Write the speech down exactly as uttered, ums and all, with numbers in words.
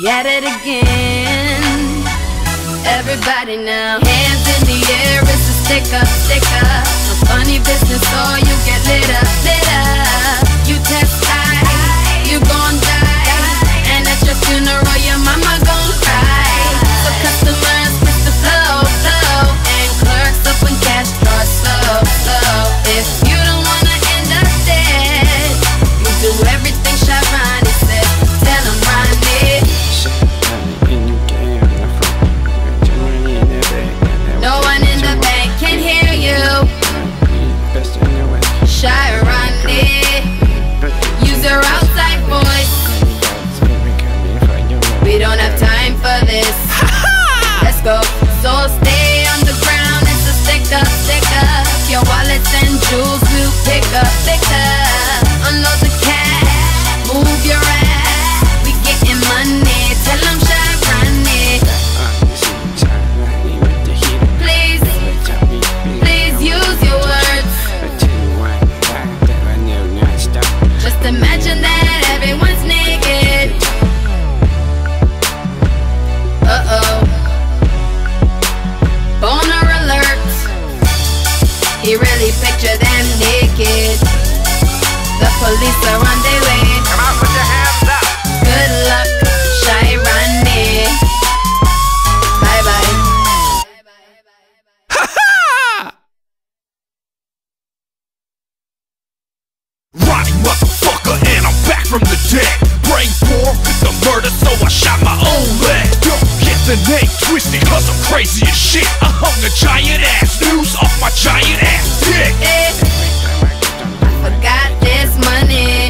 we at it again. Everybody now, hands in the air, it's a stick up, stick up. No funny business or you get lit up, lit up. You test high, you gon' die, and at your funeral your mama gon' cry. So customers kiss the flow, flow, and clerks up when cash draws slow, slow. If you don't wanna end up dead, you do everything Sharon said. Tell them Ronnie. No one in the bank can hear you. Shy Ronnie, use your outside voice. We don't have time for this. Let's go. So stay on the ground. It's a stick up, stick up. Your wallets and jewels will pick up, pick up. Unload the cash, move your ass. We getting money. Tell them Shy Ronnie. Please, please use your words. Just imagine that everyone's naked. Uh-oh. Boner alert. He really pictured them naked. The police are on their way. Come on, put your hands up. Good luck, Shy Ronnie. Bye-bye. Ronnie motherfucker, and I'm back from the dead. Brain poor with the murder, so I shot my own leg. Don't get the name twisted, cause I'm crazy as shit. I hung a giant ass noose off my giant ass dick. I forgot this money.